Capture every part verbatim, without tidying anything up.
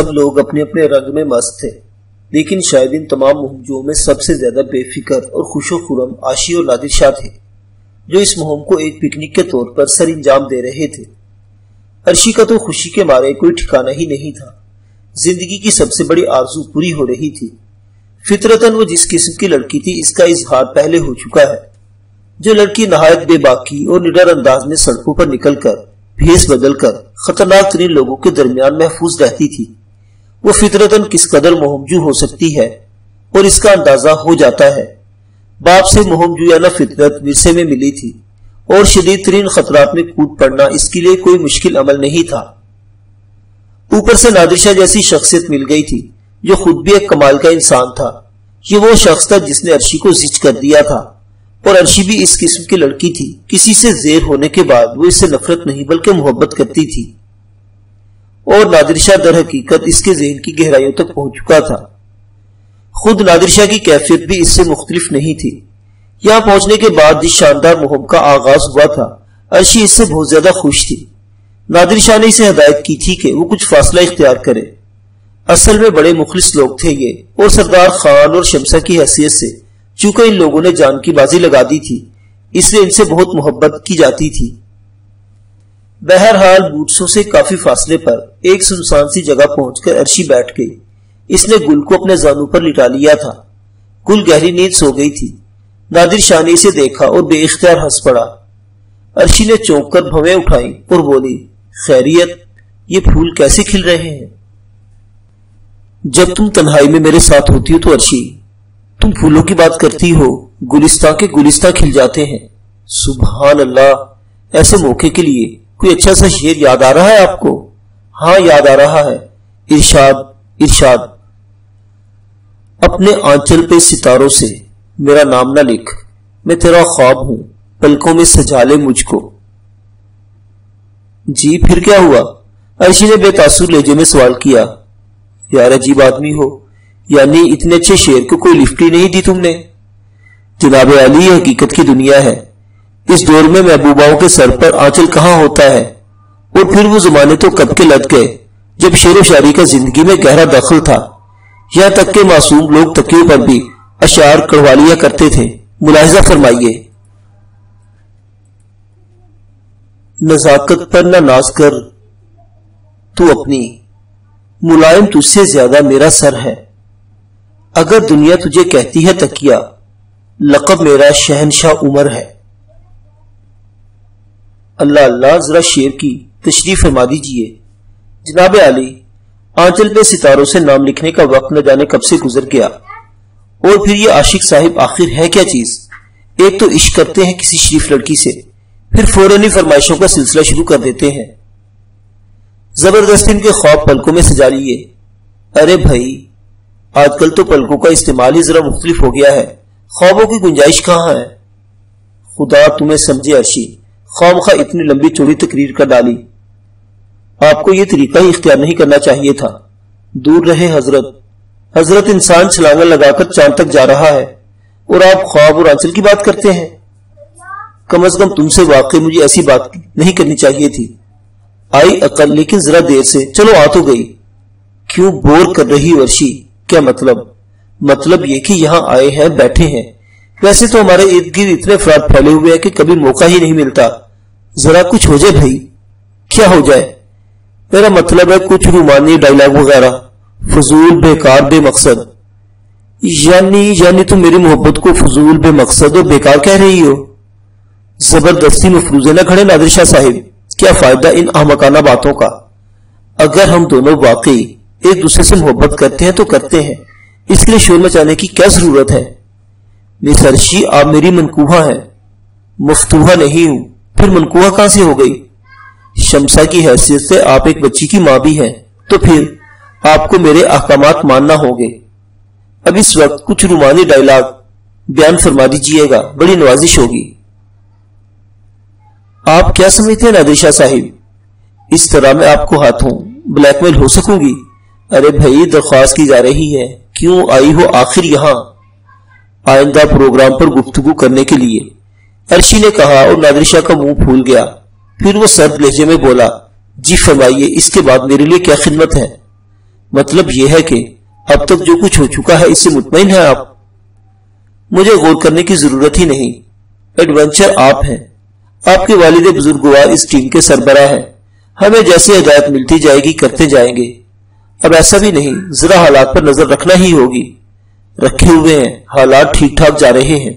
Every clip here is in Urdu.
سب لوگ اپنے اپنے رنگ میں مست تھے، لیکن شاید ان تمام مہمجوں میں سب سے زیادہ بے فکر اور خوش و خرم عاشی اور نادر شاہ تھے، جو اس مہم کو ایک پکنک کے طور پر سر انجام دے رہے تھے۔ عرشی کا تو خوشی کے مارے کوئی ٹھکانہ ہی نہیں تھا۔ زندگی کی سب سے بڑی آرزو پوری ہو رہی تھی۔ فطرتاً وہ جس قسم کی لڑکی تھی اس کا اظہار پہلے ہو چکا ہے۔ جو لڑکی نہایت بے باکی اور نڈر انداز میں سڑکوں پر نکل کر بھیس بدل کر خطرناک ترین لوگوں کے درمیان محفوظ رہتی تھی، وہ فطرتاً کس قدر مہمجو ہو سکتی ہے، اور اس کا اندازہ ہو جاتا ہے۔ باپ سے مہمجویانہ فطرت ورثے میں ملی تھی، اور شدید ترین خطرات میں کود پڑنا اس کے لیے کوئی مشکل عمل نہیں تھا۔ اوپر سے نادر شاہ جیسی شخصیت مل گئی تھی جو خود بھی ایک کمال کا انسان تھا۔ یہ وہ شخص تھا جس نے عرشی کو زچ کر دیا تھا، اور عرشی بھی اس قسم کی لڑکی تھی۔ کسی سے زیر ہونے کے بعد وہ اس سے نفرت نہیں بلکہ محبت کرتی تھی، اور نادر شاہ در حقیقت اس کے ذہن کی گہرائیوں تک پہنچ چکا تھا۔ خود نادر شاہ کی کیفیت بھی اس سے مختلف نہیں تھی۔ یہاں پہنچنے کے بعد جس شاندار مہم کا آغاز ہوا تھا، عرشی اس سے بہت زیادہ خوش تھی۔ نادر شاہ نے اسے ہدایت کی تھی کہ وہ کچھ فاصلہ اختیار کرے۔ اصل میں بڑے مخلص لوگ تھے یہ، اور سردار خان اور شمسا کی حیثیت سے چونکہ ان لوگوں نے جان کی بازی لگا دی تھی، اس لیے ان سے بہت محبت کی جاتی تھی۔ بہرحال بوٹسوں سے کافی فاصلے پر ایک سنسان سی جگہ پہنچ کر عرشی بیٹھ گئی۔ اس نے گل کو اپنے زانوں پر لٹا لیا تھا۔ گل گہری نیند سو گئی تھی۔ نادر شاہ نے اسے دیکھا اور بے اختیار ہنس پڑا۔ عرشی نے چونک کر بھویں اٹھائی اور بولی، خیریت، یہ پھول کیسے کھل رہے ہیں؟ جب تم تنہائی میں میرے ساتھ ہوتی ہو تو عرشی، تم پھولوں کی بات کرتی ہو، گلستان کے گلستان کھل جاتے ہیں۔ سبحان اللہ، ایسے موقع کے لیے کوئی اچھا سا شعر یاد آ رہا ہے آپ کو؟ ہاں یاد آ رہا ہے۔ ارشاد ارشاد اپنے آنچل پہ ستاروں سے میرا نام نہ لکھ، میں تیرا خواب ہوں، پلکوں میں سجا لے مجھ کو۔ جی پھر کیا ہوا؟ عرشی نے بے تاثر لہجے میں سوال کیا۔ یار عجیب آدمی ہو، یعنی اتنے اچھے شعر کو کوئی لفٹ ہی نہیں دی تم نے؟ جناب علی، یہ حقیقت کی دنیا ہے۔ اس دور میں محبوباؤں کے سر پر آنچل کہاں ہوتا ہے، اور پھر وہ زمانے تو کب کے لد گئے جب شعر و شاعری کا زندگی میں گہرا دخل تھا۔ یہاں تک کہ معصوم لوگ تکیوں پر بھی اشعار کڑوا لیا کرتے تھے۔ ملاحظہ فرمائیے، نزاکت پر نہ ناز کر تو اپنی، ملائم تجھ سے زیادہ میرا سر ہے۔ اگر دنیا تجھے کہتی ہے تکیہ، لقب میرا شہنشاہ عمر ہے۔ اللہ اللہ، ذرا شعر کی تشریح فرما دیجئے۔ جناب علی، آنچل پہ ستاروں سے نام لکھنے کا وقت نہ جانے کب سے گزر گیا، اور پھر یہ عاشق صاحب آخر ہے کیا چیز؟ ایک تو عشق کرتے ہیں کسی شریف لڑکی سے، پھر فوراً ہی فرمائشوں کا سلسلہ شروع کر دیتے ہیں۔ زبردست ان کے خواب پلکوں میں سجا لیے۔ ارے بھائی، آج کل تو پلکوں کا استعمال ہی ذرا مختلف ہو گیا ہے، خوابوں کی گنجائش کہاں ہے؟ خدا تمہیں سمجھے عرشی، خواہ اتنی لمبی چوڑی تقریر کر ڈالی۔ آپ کو یہ طریقہ ہی اختیار نہیں کرنا چاہیے تھا۔ دور رہے حضرت، حضرت انسان چھلانگا لگا کر چاند تک جا رہا ہے، اور آپ خواب اور آنچل کی بات کرتے ہیں۔ کم از کم تم سے واقعی مجھے ایسی بات نہیں کرنی چاہیے تھی۔ آئی عقل، لیکن ذرا دیر سے، چلو آ تو گئی۔ کیوں بور کر رہی عرشی؟ کیا مطلب؟ مطلب یہ کہ یہاں آئے ہیں، بیٹھے ہیں۔ ویسے تو ہمارے ارد گرد اتنے افراد پھیلے ہوئے ہیں کہ کبھی موقع ہی نہیں ملتا۔ ذرا کچھ ہو جائے بھائی۔ کیا ہو جائے؟ میرا مطلب ہے کچھ رومانی ڈائلاگ وغیرہ، فضول، بیکار، بے مقصد۔ یعنی یعنی تم میری محبت کو فضول، بے مقصد اور بیکار کہہ رہی ہو؟ زبردستی مفروضے نہ کھڑے نادر شاہ صاحب، کیا فائدہ ان احمقانہ باتوں کا؟ اگر ہم دونوں واقعی ایک دوسرے سے محبت کرتے ہیں تو کرتے ہیں، اس کے لیے شور مچانے کی کیا ضرورت ہے؟ مس عرشی، آپ میری منکوہا ہیں۔ مفتوحہ نہیں ہوں، پھر منکوہا کہاں سے ہو گئی؟ شمسا کی حیثیت سے آپ ایک بچی کی ماں بھی ہیں، تو پھر آپ کو میرے احکامات ماننا ہوں گے۔ اب اس وقت کچھ رومانی ڈائلاگ بیان فرما دیجئے گا، بڑی نوازش ہوگی۔ آپ کیا سمجھتے ہیں نادر شاہ صاحب، اس طرح میں آپ کو ہاتھوں بلیک میل ہو سکوں گی؟ ارے بھائی، درخواست کی جا رہی ہے، کیوں آئی ہو آخر یہاں؟ آئندہ پروگرام پر گفتگو کرنے کے لیے، عرشی نے کہا، اور نادر شاہ کا منہ پھول گیا۔ پھر وہ سرد لہجے میں بولا، جی فرمائیے، اس کے بعد میرے لیے کیا خدمت ہے؟ مطلب یہ ہے کہ اب تک جو کچھ ہو چکا ہے اس سے مطمئن ہے آپ؟ مجھے غور کرنے کی ضرورت ہی نہیں، ایڈونچر آپ ہیں، آپ کے والد بزرگوار اس ٹیم کے سربراہ ہیں، ہمیں جیسے ہدایت ملتی جائے گی کرتے جائیں گے۔ اب ایسا بھی نہیں، ذرا حالات پر نظر رکھنا ہی ہوگی۔ رکھے ہوئے ہیں، حالات ٹھیک ٹھاک جا رہے ہیں۔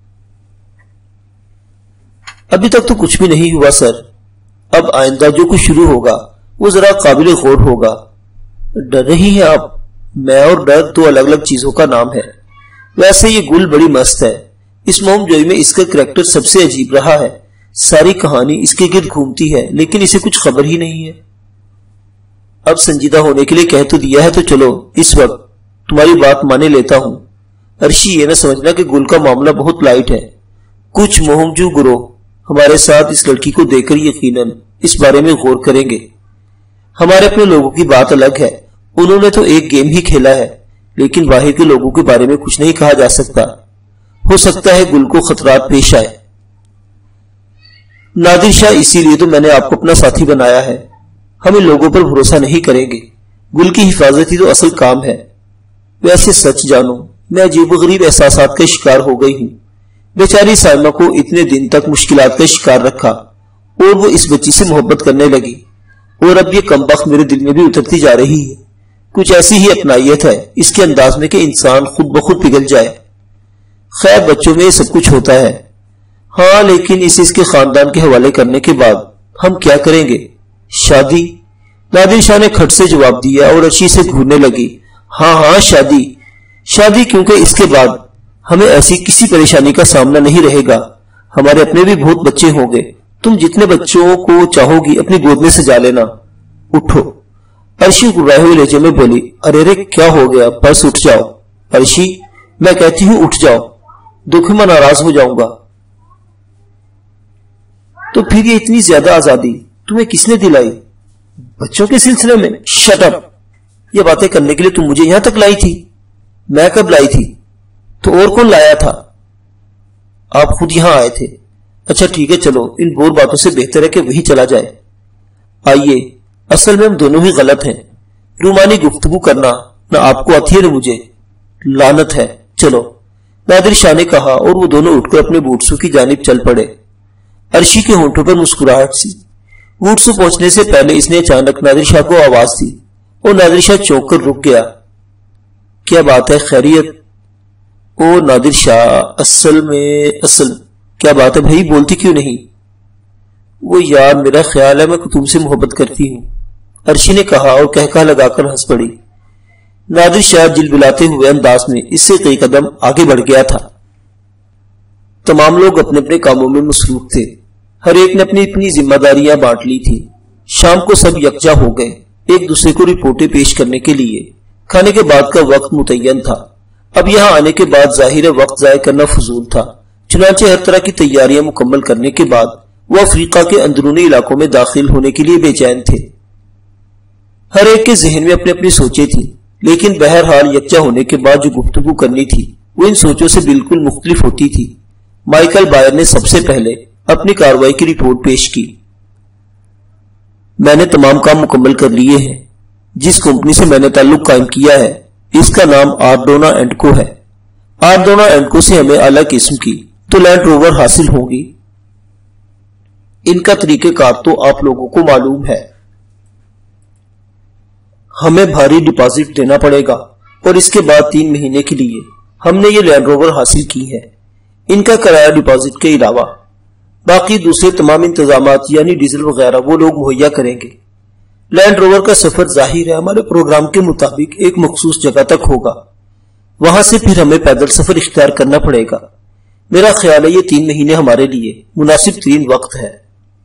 ابھی تک تو کچھ بھی نہیں ہوا سر، اب آئندہ جو کچھ شروع ہوگا وہ ذرا قابل غور ہوگا۔ ڈر رہی ہیں آپ؟ میں اور ڈر دو الگ الگ چیزوں کا نام ہے۔ ویسے یہ گل بڑی مست ہے، اس مہم جوئی میں اس کا کریکٹر سب سے عجیب رہا ہے، ساری کہانی اس کے گرد گھومتی ہے لیکن اسے کچھ خبر ہی نہیں ہے۔ اب سنجیدہ ہونے کے لیے کہہ تو دیا ہے تو چلو اس وقت تمہاری بات مانے لیتا ہوں۔ ارشی یہ نہ سمجھنا کہ گل کا معاملہ بہت لائٹ ہے، کچھ مہم جو گروہ ہمارے ساتھ اس لڑکی کو دیکھ کر یقیناً اس بارے میں غور کریں گے۔ ہمارے اپنے لوگوں کی بات الگ ہے، انہوں نے تو ایک گیم ہی کھیلا ہے، لیکن باہر کے لوگوں کے بارے میں کچھ نہیں کہا جا سکتا۔ ہو سکتا ہے گل کو خطرات پیش آئے۔ نادر شاہ، اسی لیے تو میں نے آپ کو اپنا ساتھی بنایا ہے، ہم ان لوگوں پر بھروسہ نہیں کریں گے، گل کی حفاظت ہی تو اصل کام ہے۔ ویسے سچ جانو میں عجیب و غریب احساسات کا شکار ہو گئی ہوں۔ بیچاری سائمہ کو اتنے دن تک مشکلات کا شکار رکھا اور وہ اس بچی سے محبت کرنے لگی، اور اب یہ کمبخت میرے دل میں بھی اترتی جا رہی ہے۔ کچھ ایسی ہی اپنائیت ہے اس کے انداز میں کہ انسان خود بخود پگھل جائے۔ خیر بچوں میں یہ سب کچھ ہوتا ہے، ہاں لیکن اسے اس کے خاندان کے حوالے کرنے کے بعد ہم کیا کریں گے؟ شادی؟ نادر شاہ نے کھٹ سے جواب دیا اور ارشی سے گھورنے لگی۔ ہاں ہاں شادی، شادی، کیونکہ اس کے بعد ہمیں ایسی کسی پریشانی کا سامنا نہیں رہے گا، ہمارے اپنے بھی بہت بچے ہوں گے، تم جتنے بچوں کو چاہو گی اپنی گود میں سجا لینا۔ اٹھو، ارشی گرائے ہوئے لہجے میں بولی۔ ارے رے کیا ہو گیا؟ بس اٹھ جاؤ ارشی، میں کہتی ہوں اٹھ جاؤ، دکھ میں ناراض ہو جاؤں گا۔ تو پھر یہ اتنی زیادہ آزادی تمہیں کس نے دلائی؟ بچوں کے سلسلے میں؟ شٹ اپ، یہ باتیں کرنے کے لیے تم مجھے یہاں تک لائی تھی؟ میں کب لائی تھی؟ تو اور کون لایا تھا؟ آپ خود یہاں آئے تھے۔ اچھا ٹھیک ہے، چلو ان بور باتوں سے بہتر ہے کہ وہی چلا جائے۔ آئیے، اصل میں ہم دونوں ہی غلط ہیں، رومانی گفتگو کرنا نہ آپ کو آتی ہے نہ مجھے، لعنت ہے۔ چلو، نادر شاہ نے کہا اور وہ دونوں اٹھ کر اپنے بوٹسوں کی جانب چل پڑے۔ ارشی کے ہونٹوں پر مسکراہٹ سی۔ بوٹسوں پہنچنے سے پہلے اس نے اچانک نادر شاہ کو آواز دی اور نادر شاہ چونک کر رک گیا۔ کیا بات ہے، خیریت؟ او نادر شاہ، اصل میں اصل کیا بات ہے بھائی، بولتی کیوں نہیں؟ وہ یار میرا خیال ہے میں تم سے محبت کرتی ہوں، ارشی نے کہا اور کہکا لگا کر ہنس پڑی۔ نادر شاہ جلبلاتے ہوئے انداز میں اس سے کئی قدم آگے بڑھ گیا تھا۔ تمام لوگ اپنے اپنے کاموں میں مصروف تھے، ہر ایک نے اپنی اپنی ذمہ داریاں بانٹ لی تھی۔ شام کو سب یکجا ہو گئے ایک دوسرے کو رپورٹیں پیش کرنے کے لیے۔ کھانے کے بعد کا وقت متعین تھا، اب یہاں آنے کے بعد ظاہر وقت ضائع کرنا فضول تھا، چنانچہ ہر طرح کی تیاریاں مکمل کرنے کے بعد وہ افریقہ کے اندرونی علاقوں میں داخل ہونے کے لیے بے چین تھے۔ ہر ایک کے ذہن میں اپنی اپنی سوچیں تھیں، لیکن بہرحال یکجا ہونے کے بعد جو گفتگو کرنی تھی وہ ان سوچوں سے بالکل مختلف ہوتی تھی۔ مائیکل بائر نے سب سے پہلے اپنی کارروائی کی رپورٹ پیش کی۔ میں نے تمام کام مکمل کر لیے ہیں۔ جس کمپنی سے میں نے تعلق قائم کیا ہے اس کا نام آرڈونا اینڈ کو ہے۔ آرڈونا اینڈ کو سے ہمیں اعلی قسم کی تو لینڈ روور حاصل ہوگی۔ ان کا طریقہ کار تو آپ لوگوں کو معلوم ہے۔ ہمیں بھاری ڈپازٹ دینا پڑے گا اور اس کے بعد تین مہینے کے لیے ہم نے یہ لینڈ روور حاصل کی ہے۔ ان کا کرایہ ڈپازٹ کے علاوہ باقی دوسرے تمام انتظامات یعنی ڈیزل وغیرہ وہ لوگ مہیا کریں گے۔ لینڈ روور کا سفر ظاہر ہے ہمارے پروگرام کے مطابق ایک مخصوص جگہ تک ہوگا، وہاں سے پھر ہمیں پیدل سفر اختیار کرنا پڑے گا۔ میرا خیال ہے یہ تین مہینے ہمارے لیے مناسب ترین وقت ہے۔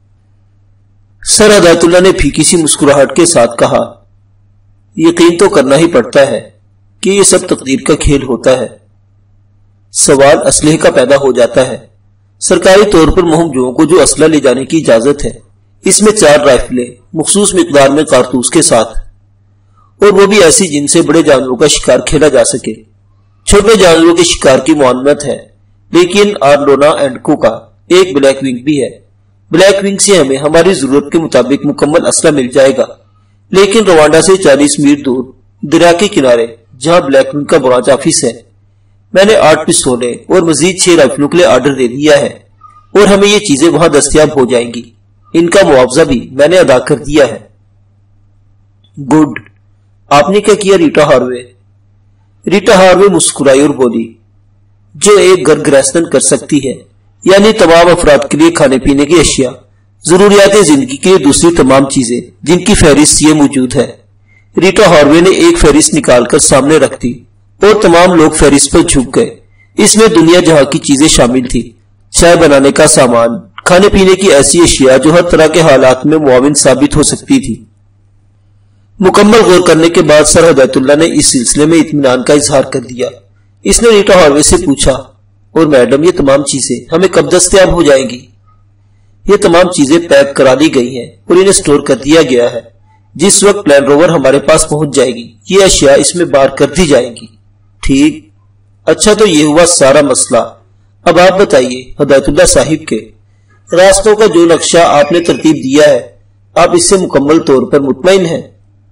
سر ہدایت اللہ نے پھیکی سی مسکراہٹ کے ساتھ کہا، یقین تو کرنا ہی پڑتا ہے کہ یہ سب تقدیر کا کھیل ہوتا ہے۔ سوال اسلحے کا پیدا ہو جاتا ہے۔ سرکاری طور پر مہمجوؤں کو جو اسلحہ لے جانے کی اجازت ہے اس میں چار رائفلیں مخصوص مقدار میں کارتوس کے ساتھ، اور وہ بھی ایسی جن سے بڑے جانوروں کا شکار کھیلا جا سکے۔ چھوٹے جانوروں کے شکار کی معاونت ہے، لیکن آرڈونا اینڈ کو کا ایک بلیک ونگ بھی ہے۔ بلیک ونگ سے ہمیں ہماری ضرورت کے مطابق مکمل اسلحہ مل جائے گا، لیکن روانڈا سے چالیس میل دور دریا کے کنارے جہاں بلیک ون کا برانچ آفس ہے۔ میں نے آٹھ پستولیں اور مزید چھ رائفلوں کے لیے آرڈر دے دیا ہے اور ہمیں یہ چیزیں وہاں دستیاب ہو جائیں گی۔ ان کا معاوضہ بھی میں نے ادا کر دیا ہے۔ گڈ، آپ نے کیا کیا ریٹا ہاروے؟ ریٹا ہاروے مسکرائی اور بولی، جو ایک گھر گرہستن کر سکتی ہے، یعنی تمام افراد کے لیے کھانے پینے کی اشیاء، ضروریات زندگی کے لیے دوسری تمام چیزیں جن کی فہرست یہ موجود ہے۔ ریٹا ہاروے نے ایک فہرست نکال کر سامنے رکھ دی اور تمام لوگ فہرست پر جھک گئے۔ اس میں دنیا جہاں کی چیزیں شامل تھی، چائے بنانے کا سامان، کھانے پینے کی ایسی اشیاء جو ہر طرح کے حالات میں معاون ثابت ہو سکتی تھی۔ مکمل غور کرنے کے بعد سر ہدایت اللہ نے اس سلسلے میں اطمینان کا اظہار کر دیا۔ اس نے ریٹا ہاروے سے پوچھا، اور میڈم یہ تمام چیزیں ہمیں کب دستیاب ہو جائیں گی؟ یہ تمام چیزیں پیک کرا لی گئی ہیں اور انہیں سٹور کر دیا گیا ہے۔ جس وقت لینڈ روور ہمارے پاس پہنچ جائے گی یہ اشیاء اس میں بار کر دی جائیں گی۔ ٹھیک، اچھا تو یہ ہوا سارا مسئلہ۔ اب آپ بتائیے ہدایت اللہ صاحب کے راستوں کا جو نقشہ آپ نے ترتیب دیا ہے، آپ اس سے مکمل طور پر مطمئن ہیں؟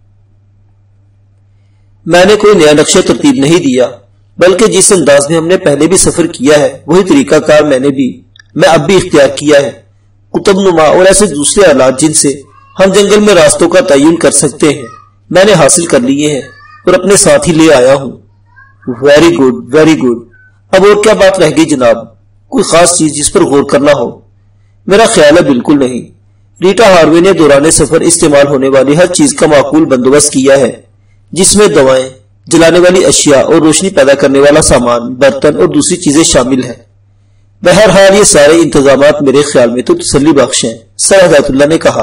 میں نے کوئی نیا نقشہ ترتیب نہیں دیا، بلکہ جس انداز میں ہم نے پہلے بھی سفر کیا ہے وہی طریقہ کار میں نے بھی میں اب بھی اختیار کیا ہے۔ قطب نما اور ایسے دوسرے آلات جن سے ہم جنگل میں راستوں کا تعین کر سکتے ہیں میں نے حاصل کر لیے ہیں اور اپنے ساتھ ہی لے آیا ہوں۔ Very good, very good. اب اور کیا بات رہ گئی جناب؟ کوئی خاص چیز جس پر غور کرنا ہو؟ میرا خیال ہے بالکل نہیں۔ ریٹا ہاروے نے دوران سفر استعمال ہونے والی ہر چیز کا معقول بندوبست کیا ہے، جس میں دوائیں، جلانے والی اشیاء اور روشنی پیدا کرنے والا سامان، برتن اور دوسری چیزیں شامل ہیں۔ بہرحال یہ سارے انتظامات میرے خیال میں تو تسلی بخش ہیں، سر ہدایت اللہ نے کہا۔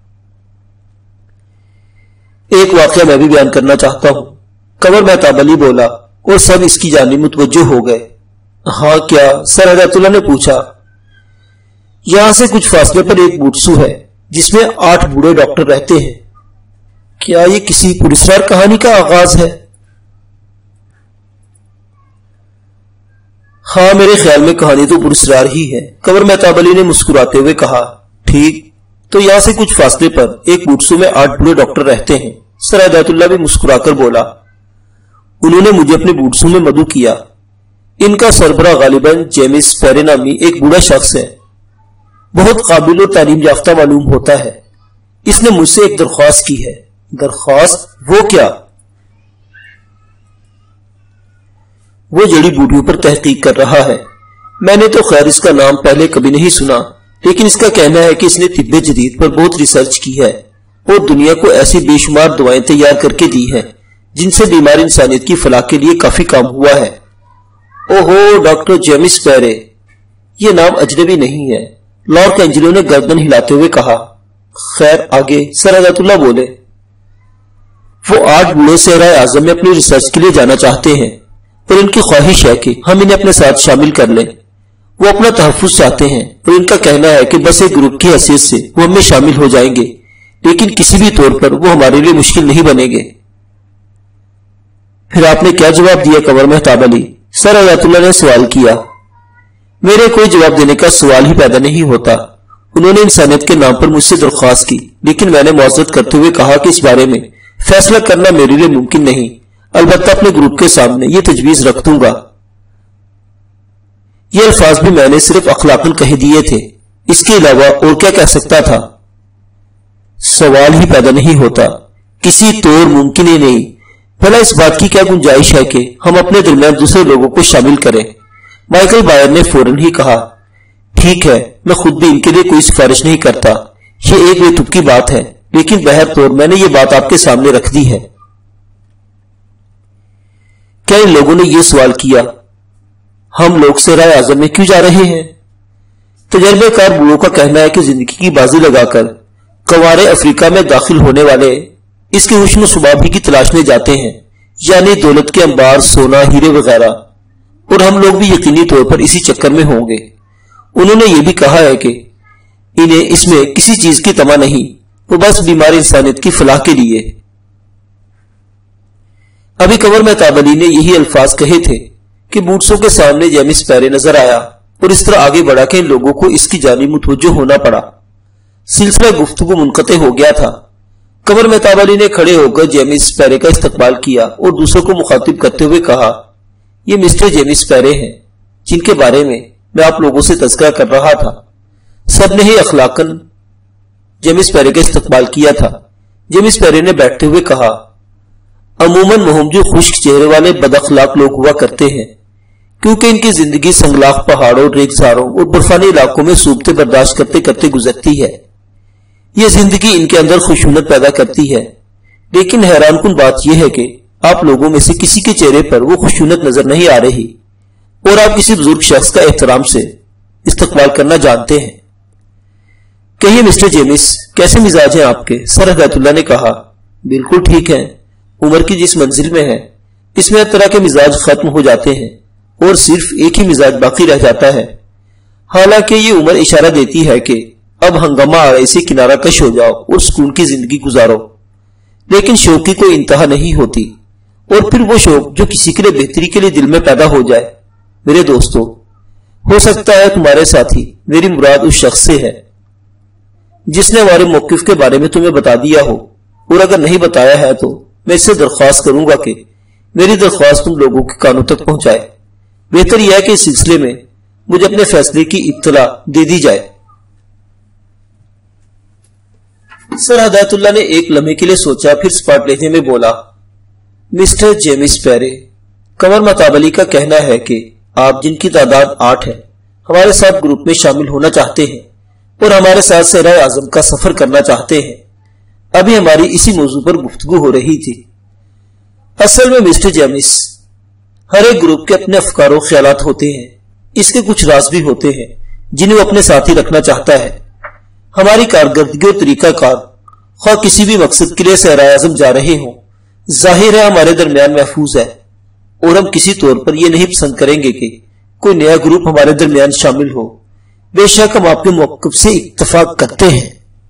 ایک واقعہ میں بھی بیان کرنا چاہتا ہوں، قمر مہتاب علی بولا اور سب اس کی جانب متوجہ ہو گئے۔ ہاں کیا؟ سر ہدایت اللہ نے پوچھا۔ یہاں سے کچھ فاصلے پر ایک بوٹسو ہے جس میں آٹھ بوڑھے ڈاکٹر رہتے ہیں۔ کیا یہ کسی پراسرار کہانی کا آغاز ہے؟ ہاں میرے خیال میں کہانی تو پراسرار ہی ہے، قمر مہتاب علی نے مسکراتے ہوئے کہا۔ ٹھیک، تو یہاں سے کچھ فاصلے پر ایک بوٹسو میں آٹھ بوڑھے ڈاکٹر رہتے ہیں۔ سر ہدایت اللہ بھی مسکرا کر بولا، انہوں نے مجھے اپنے بوٹسو میں مدعو کیا۔ ان کا سربراہ غالباً جیمس پیرے نامی ایک بوڑھا شخص ہے، بہت قابل اور تعلیم یافتہ معلوم ہوتا ہے۔ اس نے مجھ سے ایک درخواست کی ہے۔ درخواست؟ وہ کیا؟ وہ جڑی بوٹیوں پر تحقیق کر رہا ہے۔ میں نے تو خیر اس کا نام پہلے کبھی نہیں سنا، لیکن اس کا کہنا ہے کہ اس نے طب جدید پر بہت ریسرچ کی ہے اور دنیا کو ایسی بے شمار دوائیں تیار کر کے دی ہیں جن سے بیمار انسانیت کی فلاح کے لیے کافی کام ہوا ہے۔ اوہو، ڈاکٹر جیمس پیرے، یہ نام اجنبی نہیں ہے، لارڈ اینجلو نے گردن ہلاتے ہوئے کہا۔ خیر آگے؟ سر ہدایت اللہ بولے۔ وہ آٹھ بوڑھے صحرائے اعظم میں اپنی ریسرچ کے لیے جانا چاہتے ہیں اور ان کی خواہش ہے کہ ہم انہیں اپنے ساتھ شامل کر لیں۔ وہ اپنا تحفظ چاہتے ہیں اور ان کا کہنا ہے کہ بس ایک گروپ کی حیثیت سے وہ ہم میں شامل ہو جائیں گے، لیکن کسی بھی طور پر وہ ہمارے لیے مشکل نہیں بنیں گے۔ پھر آپ نے کیا جواب دیا قمر مہتاب علی؟ سر ہدایت اللہ نے سوال کیا۔ میرے کوئی جواب دینے کا سوال ہی پیدا نہیں ہوتا۔ انہوں نے انسانیت کے نام پر مجھ سے درخواست کی، لیکن میں نے معذرت کرتے ہوئے کہا کہ اس بارے میں فیصلہ کرنا میرے لیے ممکن نہیں، البتہ اپنے گروپ کے سامنے یہ تجویز رکھ دوں گا۔ یہ الفاظ بھی میں نے صرف اخلاقاً کہہ دیے تھے، اس کے علاوہ اور کیا کہہ سکتا تھا؟ سوال ہی پیدا نہیں ہوتا، کسی طور ممکن ہی نہیں۔ بھلا اس بات کی کیا گنجائش ہے کہ ہم اپنے درمیان دوسرے لوگوں کو شامل کریں؟ مائیکل بائر نے فوراً ہی کہا، ٹھیک ہے، میں خود بھی ان کے لیے کوئی سفارش نہیں کرتا، یہ ایک بے تک کی بات ہے، لیکن بہر طور میں نے یہ بات آپ کے سامنے رکھ دی ہے۔ کیا ان لوگوں نے یہ سوال کیا، ہم لوگ صحرائے اعظم میں کیوں جا رہے ہیں؟ تجربہ کار بوڑھوں کا کہنا ہے کہ زندگی کی بازی لگا کر کنوارے افریقہ میں داخل ہونے والے اس کے حسن و صبابی کی تلاش میں جاتے ہیں، یعنی دولت کے انبار، سونا، ہیرے وغیرہ، اور ہم لوگ بھی یقینی طور پر اسی چکر میں ہوں گے۔ انہوں نے یہ بھی کہا ہے کہ انہیں اس میں کسی چیز کی تما نہیں، وہ بس بیمار انسانیت کی فلاح کے لیے۔ ابھی قمر مہتاب علی نے یہی الفاظ کہے تھے کہ بوٹسوں کے سامنے جیمس پیرے نظر آیا اور اس طرح آگے بڑھا کہ ان لوگوں کو اس کی جانب متوجہ ہونا پڑا۔ سلسلہ گفتگو منقطع ہو گیا تھا۔ कमर मेहताब अली ने खड़े होकर जेमिस पैरे का इस्तकबाल किया और दूसरों को मुखातिब करते हुए कहा, ये मिस्टर जेमिस पैरे हैं जिनके बारे में मैं आप लोगों से तज़किरा कर रहा था। सबने ही अखलाकन जेमिस पैरे का इस्तकबाल किया था। जेमिस पैरे ने बैठते हुए कहा, अमूमन मोहम्मदी खुश्क चेहरे वाले बदअखलाक लोग हुआ करते हैं क्योंकि इनकी जिंदगी संगलाख पहाड़ों, रेगिस्तानों और बर्फानी इलाकों में सूबते बर्दाश्त करते करते गुजरती है। यह जिंदगी इनके अंदर खुशूनत पैदा करती है, लेकिन हैरानकुन बात यह है कि आप लोगों में से किसी के चेहरे पर वो खुशूनत नजर नहीं आ रही और आप किसी बुजुर्ग शख्स का एहतराम से इस्तकबाल करना जानते हैं। कहिए मिस्टर जेमिस, कैसे मिजाज हैं आपके? सर हदायतुल्लाह ने कहा, बिल्कुल ठीक है। उम्र की जिस मंजिल में है इसमें हर तरह के मिजाज खत्म हो जाते हैं और सिर्फ एक ही मिजाज बाकी रह जाता है। हालांकि ये उम्र इशारा देती है कि अब हंगामा आ रहे से किनारा कश हो जाओ और सुकून की जिंदगी गुजारो, लेकिन शौक की कोई इंतहा नहीं होती और फिर वो शौक जो किसी के लिए बेहतरी के लिए दिल में पैदा हो जाए। मेरे दोस्तों, हो सकता है तुम्हारे साथी, मेरी मुराद उस शख्स से है जिसने हमारे मौकिफ के बारे में तुम्हें बता दिया हो, और अगर नहीं बताया है तो मैं इससे दरख्वास्त करूंगा कि मेरी दरख्वास्त तुम लोगों के कानों तक पहुंचाए। बेहतर यह है कि इस सिलसिले में मुझे अपने फैसले की इत्तला दे दी जाए। सर हदायतुल्लाह ने एक लम्हे के लिए सोचा, फिर स्पाट लेते में बोला, मिस्टर जेमिस पैरे, कमर मेहताब अली का कहना है कि आप, जिनकी तादाद आठ है, हमारे साथ ग्रुप में शामिल होना चाहते हैं और हमारे साथ सहराए आजम का सफर करना चाहते हैं। अभी हमारी इसी मौजू पर गुफ्तगू हो रही थी। असल में मिस्टर जेमिस, हर एक ग्रुप के अपने अफकार और ख्यालात होते हैं, इसके कुछ राज भी होते हैं जिन्हें वो अपने साथ ही रखना चाहता है। हमारी कारकर्दगी और तरीकाकार ख्वाह किसी भी मकसद के लिए सहराए आजम जा रहे हों, जाहिर है हमारे दरमियान महफूज है और हम किसी तौर पर यह नहीं पसंद करेंगे कि कोई नया ग्रुप हमारे दरमियान शामिल हो। बेशक हम आपके मौक़िफ़ से इत्तफाक करते हैं,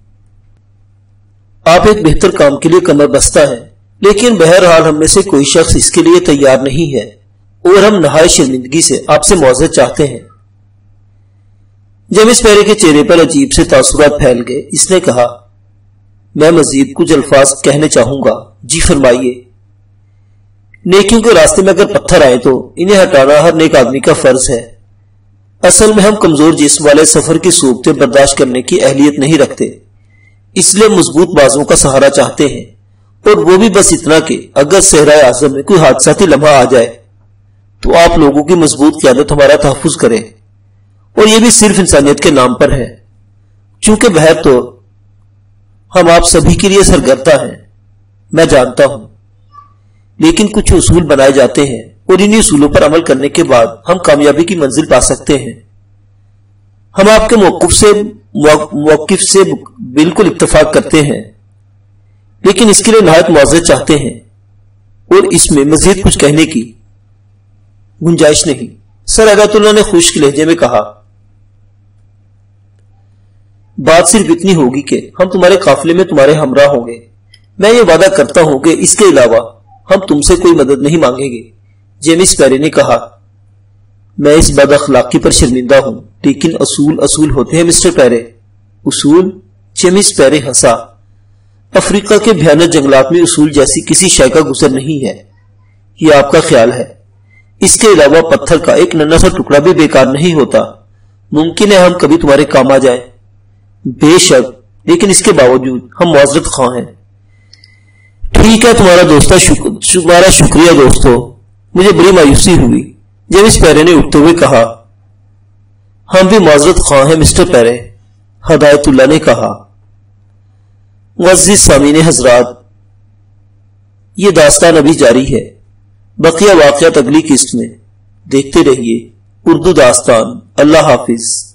आप एक बेहतर काम के लिए कमर बस्ता है, लेकिन बहरहाल हम में से कोई शख्स इसके लिए तैयार नहीं है और हम नहायत शर्मिंदगी से आपसे मुआवज़त चाहते हैं। जेमिस पैरे के चेहरे पर अजीब से तासुरात फैल गए। इसने कहा, मैं मजीद कुछ अल्फाज कहने चाहूंगा। जी फरमाइए। नेकियों के रास्ते में अगर पत्थर आए तो इन्हें हटाना हर नेक आदमी का फर्ज है। असल में हम कमजोर जिस्म वाले सफर की सूबतें बर्दाश्त करने की अहलियत नहीं रखते, इसलिए मजबूत बाजों का सहारा चाहते हैं, और वो भी बस इतना कि अगर सहराए आजम में कोई हादसाती लम्हा आ जाए तो आप लोगों की मजबूत क़यादत हमारा तहफ़्फ़ुज़ करे, और ये भी सिर्फ इंसानियत के नाम पर है। चूंकि बहर तो हम आप सभी के लिए सरगर्दा हैं, मैं जानता हूं, लेकिन कुछ उसूल बनाए जाते हैं और इन्हीं उसूलों पर अमल करने के बाद हम कामयाबी की मंजिल पा सकते हैं। हम आपके मौक़िफ़ से मौक़िफ़ से बिल्कुल इत्तफाक करते हैं, लेकिन इसके लिए नहायत मुआवज़त चाहते हैं और इसमें मजीद कुछ कहने की गुंजाइश नहीं। सर हदायतुल्लाह ने खुश्क लहजे में कहा, बात सिर्फ इतनी होगी कि हम तुम्हारे काफिले में तुम्हारे हमरा होंगे। मैं ये वादा करता हूं कि इसके अलावा हम तुमसे कोई मदद नहीं मांगेंगे। जेमिस पैरे ने कहा, मैं इस बदअखलाकी पर शर्मिंदा हूं, लेकिन असूल असूल होते हैं मिस्टर पैरे। उसूल? जेमिस पैरे हंसा। अफ्रीका के भयानक जंगलात में उसूल जैसी किसी शय का गुजर नहीं है, ये आपका ख्याल है। इसके अलावा पत्थर का एक नन्हा सा टुकड़ा भी बेकार नहीं होता। मुमकिन है हम कभी तुम्हारे काम आ जाए। बेशक, लेकिन इसके बावजूद हम मुआज़रत ख्वाह हैं। ठीक है, तुम्हारा दोस्ता शुक्र, तुम्हारा शुक्रिया दोस्तों, मुझे बड़ी मायूसी हुई। जेमिस पैरे ने उठते हुए कहा, हम भी मुआज़रत ख्वाह हैं मिस्टर पैरे, हदायतुल्लाह ने कहा। मुअज़्ज़िज़ सामीन हज़रात, ये दास्तान अभी जारी है, बकिया वाक़यात अगली किस्त में। देखते रहिए उर्दू दास्तान। अल्लाह हाफिज।